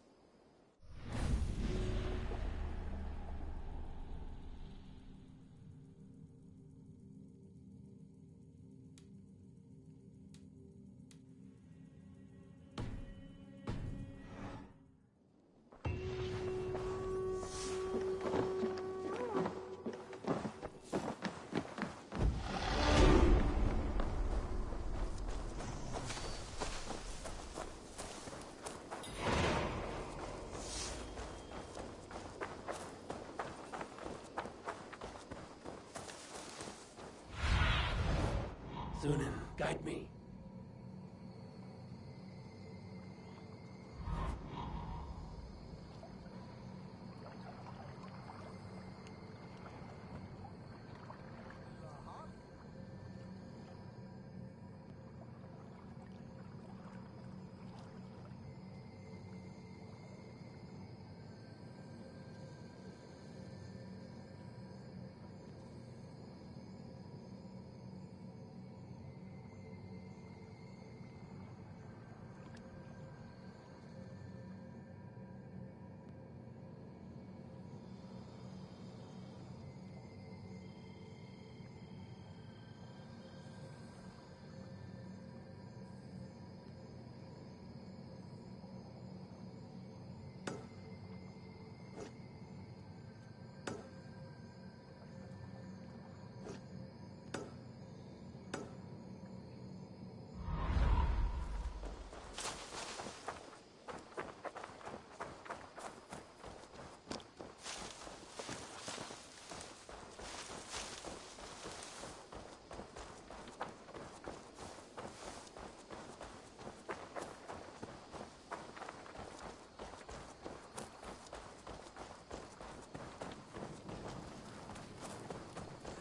Thunin, guide me.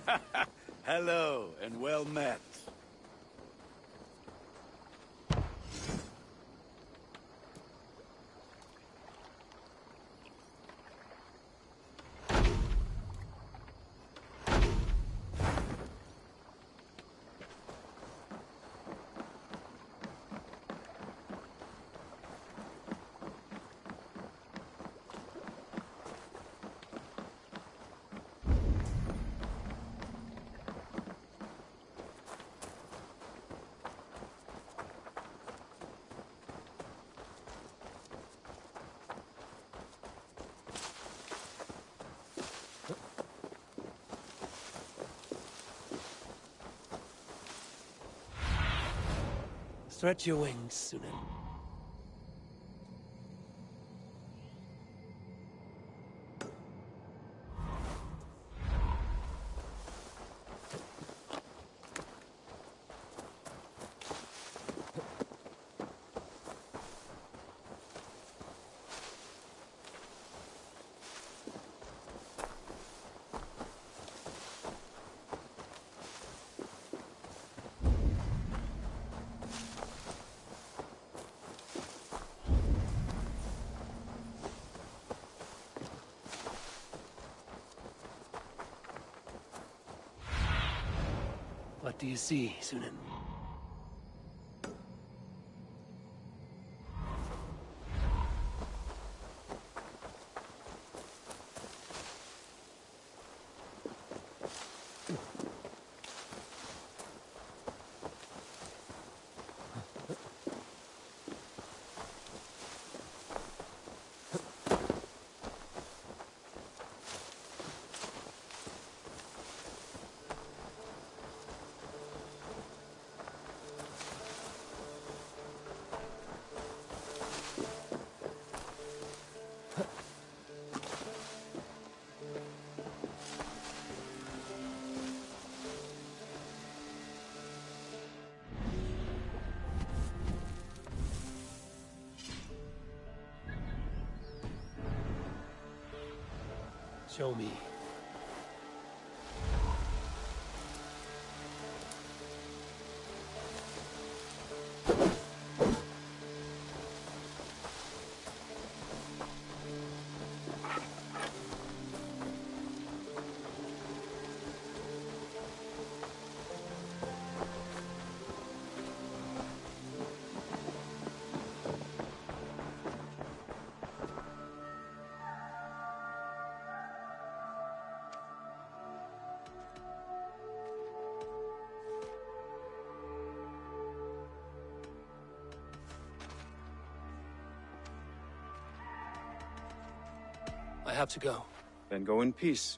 Hello, and well met. Stretch your wings, Sunan. What do you see, Sunan? Show me. I have to go. Then go in peace.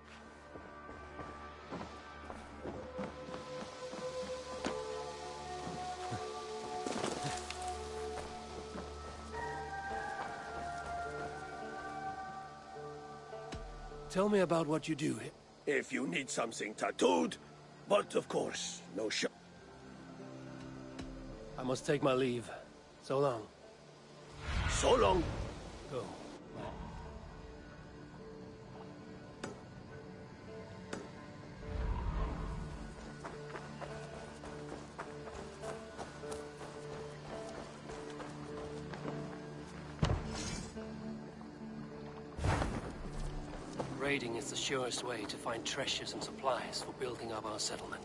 Tell me about what you do here. If you need something tattooed, but of course, no shot. I must take my leave. So long. So long. Go. Raiding is the surest way to find treasures and supplies for building up our settlement.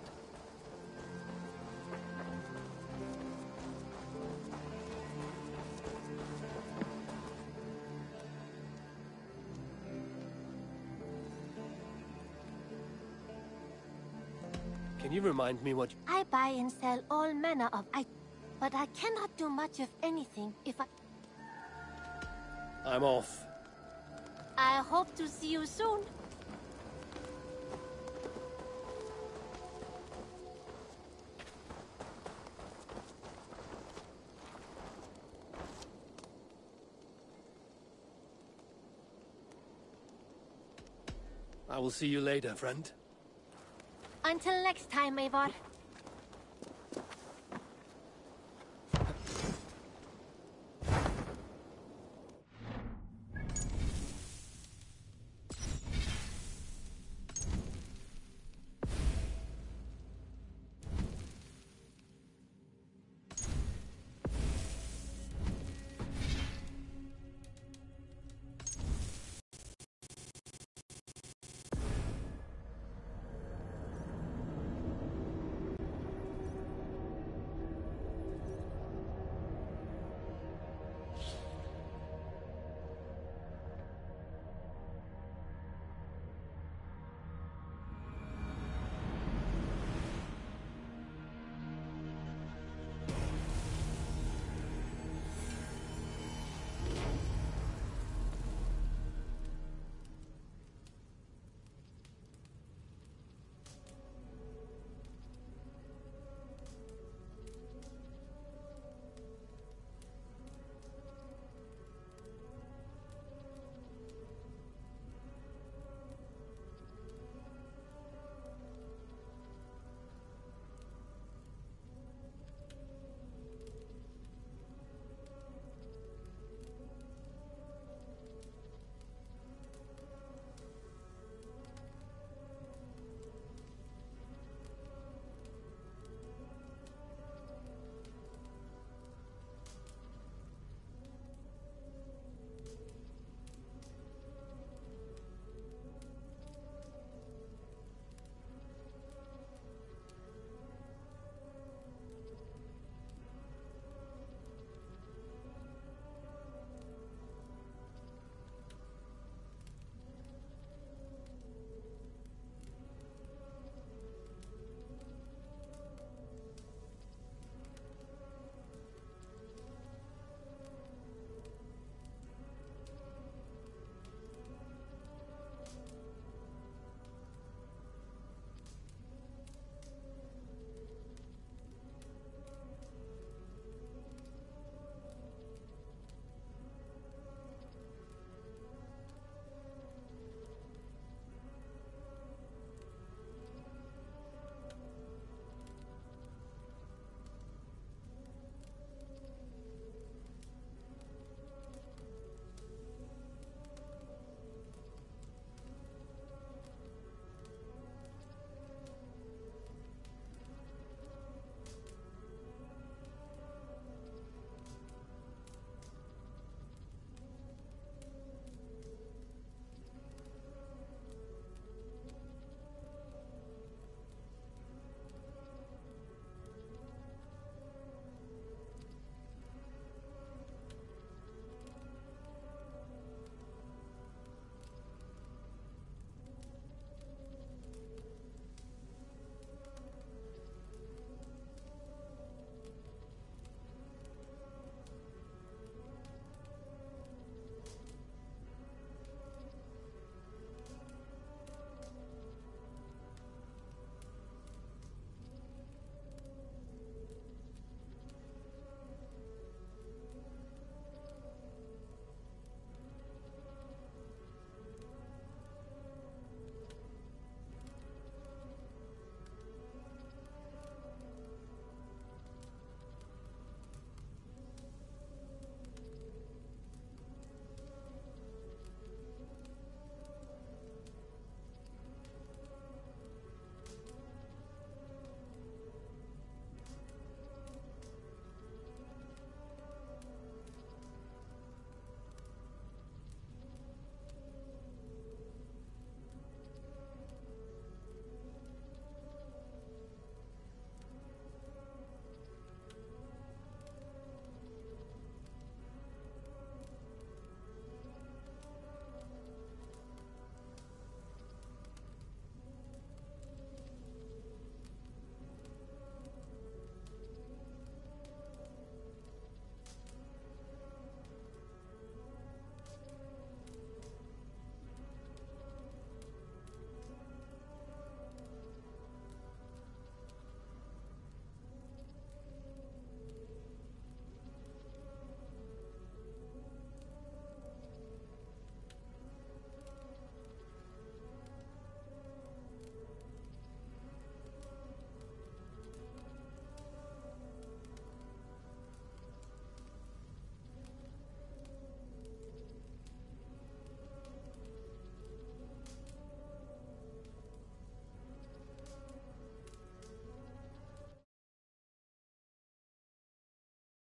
Can you remind me what... I buy and sell all manner of items, but I cannot do much of anything if I'm off. I hope to see you soon. I will see you later, friend. Until next time, Eivor.